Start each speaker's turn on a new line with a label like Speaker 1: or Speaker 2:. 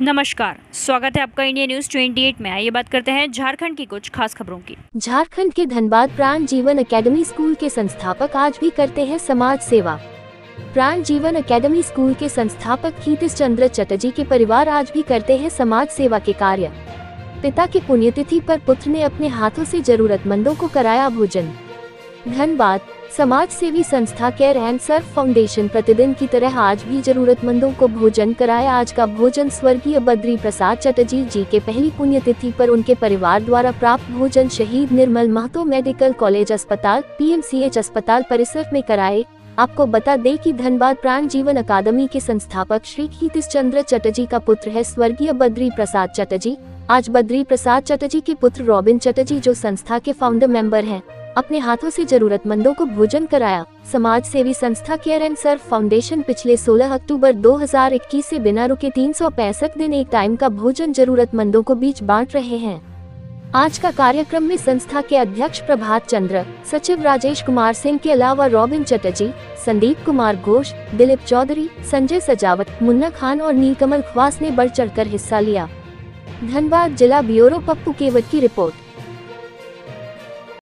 Speaker 1: नमस्कार, स्वागत है आपका इंडिया न्यूज 28 में। आइए बात करते हैं झारखंड की कुछ खास खबरों की।
Speaker 2: झारखंड के धनबाद प्राण जीवन एकेडमी स्कूल के संस्थापक आज भी करते हैं समाज सेवा। प्राण जीवन एकेडमी स्कूल के संस्थापक हीतिश चंद्र चटर्जी के परिवार आज भी करते हैं समाज सेवा के कार्य। पिता की पुण्यतिथि पर पुत्र ने अपने हाथों से जरूरतमंदों को कराया भोजन। धनबाद समाज सेवी संस्था केयर एंड सर्व फाउंडेशन प्रतिदिन की तरह आज भी जरूरतमंदों को भोजन कराया। आज का भोजन स्वर्गीय बद्री प्रसाद चटर्जी जी के पहली पुण्यतिथि पर उनके परिवार द्वारा प्राप्त भोजन शहीद निर्मल महतो मेडिकल कॉलेज अस्पताल PMCH अस्पताल परिसर में कराए। आपको बता दें कि धनबाद प्राण जीवन अकादमी के संस्थापक श्री हीतिश चंद्र चटर्जी का पुत्र है स्वर्गीय बद्री प्रसाद चटर्जी। आज बद्री प्रसाद चटर्जी के पुत्र रॉबिन चटर्जी जो संस्था के फाउंडर मेंबर हैं, अपने हाथों से जरूरतमंदों को भोजन कराया। समाज सेवी संस्था केयर एंड सर्व फाउंडेशन पिछले 16 अक्टूबर 2021 से बिना रुके 365 दिन एक टाइम का भोजन जरूरतमंदों को बीच बांट रहे हैं। आज का कार्यक्रम में संस्था के अध्यक्ष प्रभात चंद्र, सचिव राजेश कुमार सिंह के अलावा रॉबिन चटर्जी, संदीप कुमार घोष, दिलीप चौधरी, संजय सजावट, मुन्ना खान और नीलकमल ख्वास ने बढ़ चढ़कर हिस्सा लिया। धनबाद जिला ब्यूरो पप्पू केवट की रिपोर्ट।